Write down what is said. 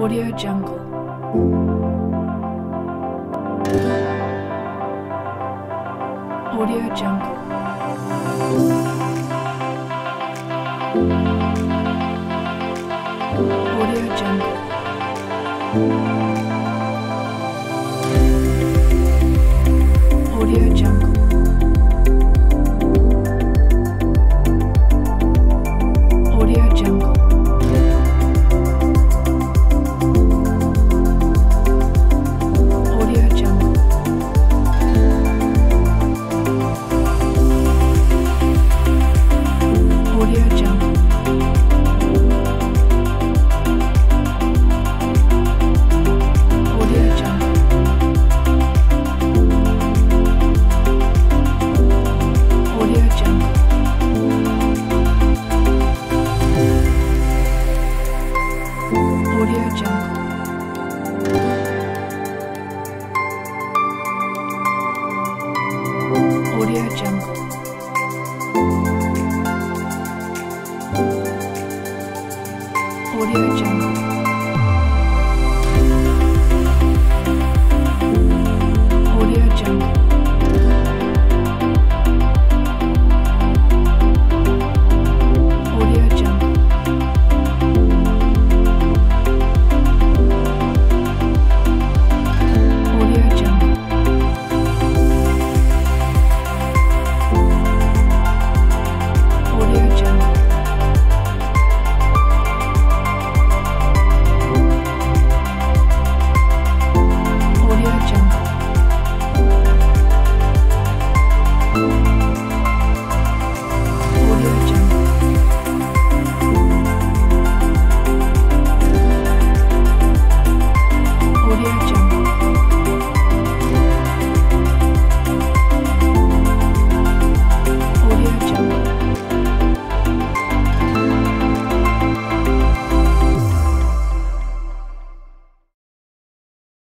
Audio Jungle. Audio Jungle. Audio Jungle. Audio Jungle. Audio Jungle. Audio Jungle. Audio Jungle. Audio Jungle. Audio Jungle. Audio Jungle. Audio Jungle. Audio Jungle.